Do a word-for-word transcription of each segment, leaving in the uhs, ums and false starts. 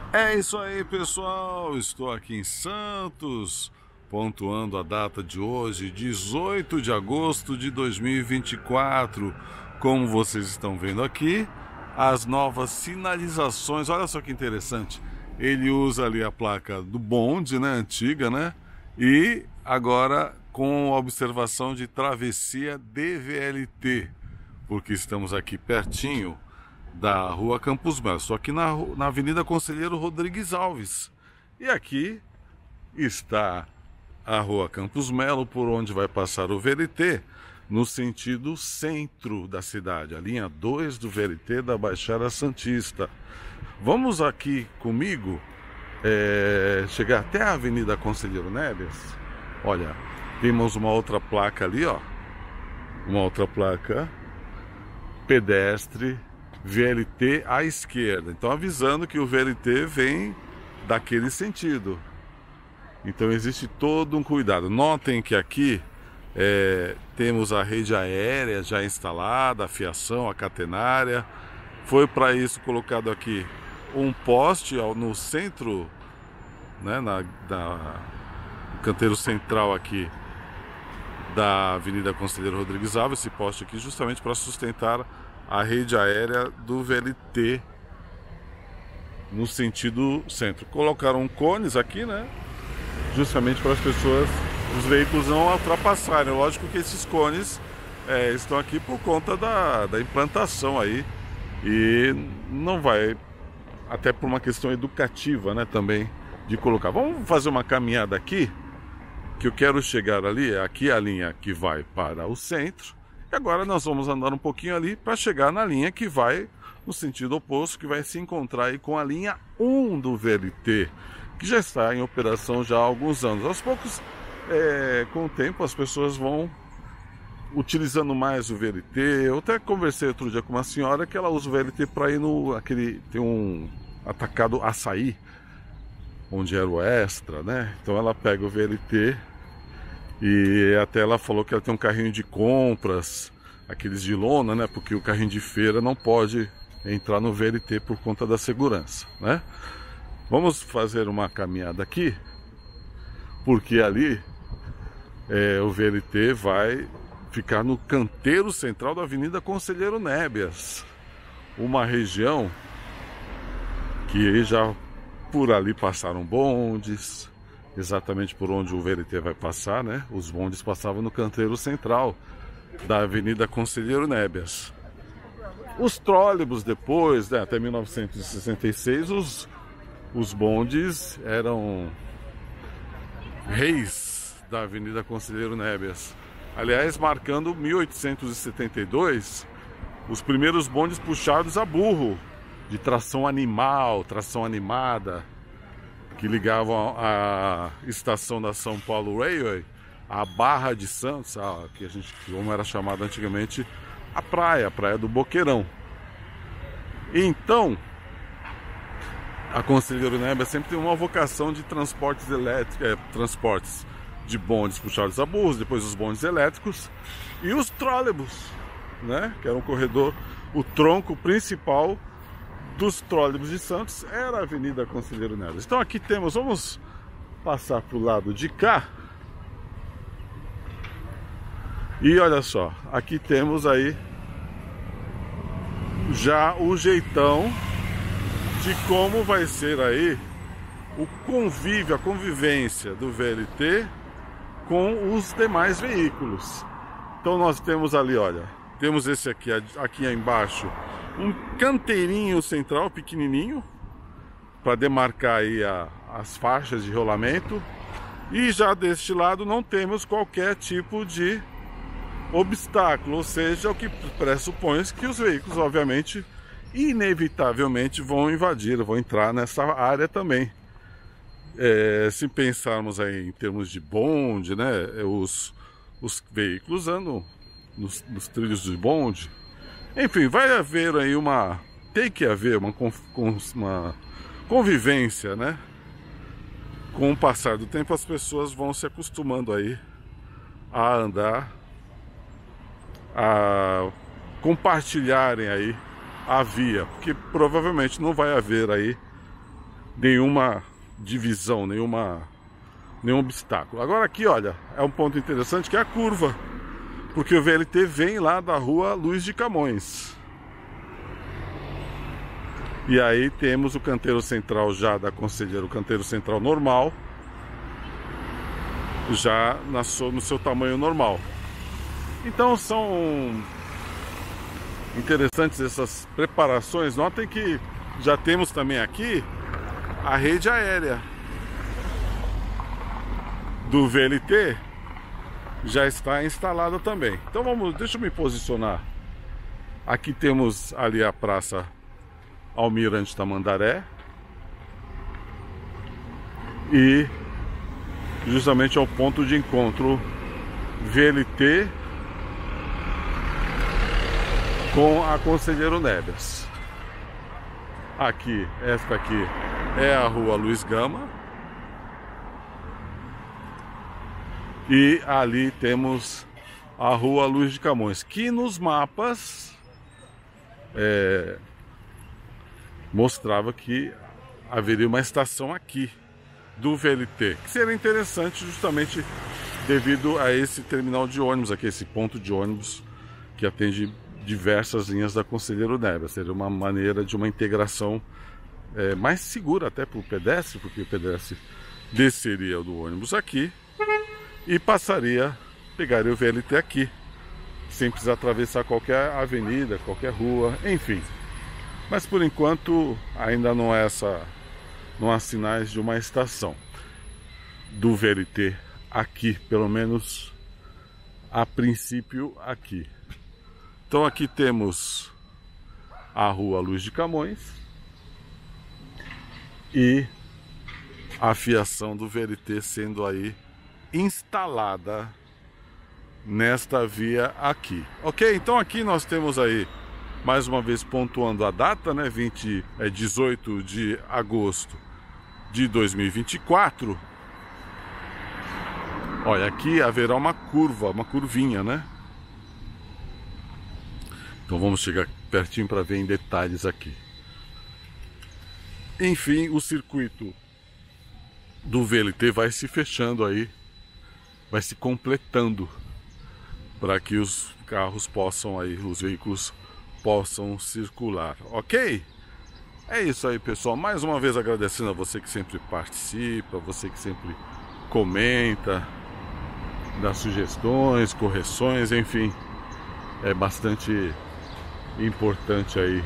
É isso aí, pessoal. Estou aqui em Santos, pontuando a data de hoje, dezoito de agosto de dois mil e vinte e quatro. Como vocês estão vendo aqui, as novas sinalizações. Olha só que interessante. Ele usa ali a placa do bonde, né, antiga, né? E agora com a observação de travessia D V L T, porque estamos aqui pertinho da Rua Campos Melo, só aqui na, na Avenida Conselheiro Rodrigues Alves. E aqui está a Rua Campos Melo, por onde vai passar o V L T, no sentido centro da cidade, a linha dois do V L T da Baixada Santista. Vamos aqui comigo é, chegar até a Avenida Conselheiro Neves. Olha, temos uma outra placa ali, ó. Uma outra placa, pedestre, V L T à esquerda. Então avisando que o V L T vem daquele sentido. Então existe todo um cuidado. Notem que aqui é, temos a rede aérea já instalada, a fiação, a catenária. Foi para isso colocado aqui um poste no centro, né, na, na, no canteiro central aqui da Avenida Conselheiro Rodrigues Alves. Esse poste aqui justamente para sustentar a rede aérea do V L T no sentido centro. Colocaram cones aqui, né? Justamente para as pessoas, os veículos não ultrapassarem. Lógico que esses cones é, estão aqui por conta da, da implantação aí. E não vai, até por uma questão educativa, né? Também de colocar. Vamos fazer uma caminhada aqui, que eu quero chegar ali. Aqui é a linha que vai para o centro. E agora nós vamos andar um pouquinho ali para chegar na linha que vai no sentido oposto, que vai se encontrar aí com a linha um do V L T, que já está em operação já há alguns anos. Aos poucos, é, com o tempo, as pessoas vão utilizando mais o V L T. Eu até conversei outro dia com uma senhora que ela usa o V L T para ir no... aquele, tem um atacado açaí, onde era o Extra, né? Então ela pega o V L T. E até ela falou que ela tem um carrinho de compras, aqueles de lona, né? Porque o carrinho de feira não pode entrar no V L T por conta da segurança, né? Vamos fazer uma caminhada aqui, porque ali é, o V L T vai ficar no canteiro central da Avenida Conselheiro Nebias, uma região que já por ali passaram bondes. Exatamente por onde o V L T vai passar, né? Os bondes passavam no canteiro central da Avenida Conselheiro Nebias. Os trólebus depois, né, até mil novecentos e sessenta e seis, os, os bondes eram reis da Avenida Conselheiro Nebias. Aliás, marcando mil oitocentos e setenta e dois, os primeiros bondes puxados a burro, de tração animal, tração animada, que ligavam a estação da São Paulo Railway à Barra de Santos, a, que a gente, como era chamada antigamente, a praia, a praia do Boqueirão. Então, a Conselheiro Nebias sempre tem uma vocação de transportes elétricos, é, transportes de bondes puxados a burros, depois os bondes elétricos e os trólebus, né, que era um corredor, o tronco principal dos trólebus de Santos era a Avenida Conselheiro Nebias. Então aqui temos, vamos passar para o lado de cá. E olha só, aqui temos aí já o jeitão de como vai ser aí o convívio, a convivência do V L T com os demais veículos. Então nós temos ali, olha, temos esse aqui, aqui embaixo, um canteirinho central pequenininho para demarcar aí a, as faixas de rolamento, e já deste lado não temos qualquer tipo de obstáculo, ou seja, o que pressupõe que os veículos, obviamente, inevitavelmente vão invadir, vão entrar nessa área também. É, se pensarmos aí em termos de bonde, né, os, os veículos andam nos, nos trilhos de bonde. Enfim, vai haver aí uma... tem que haver uma, uma convivência, né? Com o passar do tempo, as pessoas vão se acostumando aí a andar, a compartilharem aí a via, porque provavelmente não vai haver aí nenhuma divisão, nenhuma, nenhum obstáculo. Agora aqui, olha, é um ponto interessante que é a curva, porque o V L T vem lá da rua Luiz de Camões. E aí temos o canteiro central já da Conselheiro, o canteiro central normal, já na so, no seu tamanho normal. Então são interessantes essas preparações. Notem que já temos também aqui a rede aérea do V L T, já está instalada também. Então vamos, deixa eu me posicionar. Aqui temos ali a Praça Almirante Tamandaré e justamente é o ponto de encontro V L T com a Conselheiro Neves. Aqui, esta aqui é a rua Luiz Gama e ali temos a rua Luiz de Camões, que nos mapas é, mostrava que haveria uma estação aqui do V L T, que seria interessante justamente devido a esse terminal de ônibus aqui, esse ponto de ônibus que atende diversas linhas da Conselheiro Neves. Seria uma maneira de uma integração é, mais segura até para o pedestre, porque o pedestre desceria do ônibus aqui e passaria, pegaria o V L T aqui, sem precisar atravessar qualquer avenida, qualquer rua, enfim. Mas por enquanto ainda não é essa, não há sinais de uma estação do V L T aqui, pelo menos a princípio aqui. Então aqui temos a rua Luiz de Camões e a fiação do V L T sendo aí instalada nesta via aqui. Ok? Então aqui nós temos aí, mais uma vez pontuando a data, né? vinte, é, dezoito de agosto de dois mil e vinte e quatro. Olha, aqui haverá uma curva, uma curvinha, né? Então vamos chegar pertinho para ver em detalhes aqui. Enfim, o circuito do V L T vai se fechando aí, vai se completando para que os carros possam aí, os veículos possam circular, ok? É isso aí, pessoal. Mais uma vez agradecendo a você que sempre participa, você que sempre comenta, dá sugestões, correções, enfim, é bastante importante aí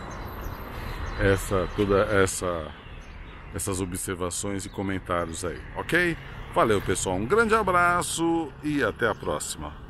essa toda essa essas observações e comentários aí, ok? Valeu, pessoal, um grande abraço e até a próxima.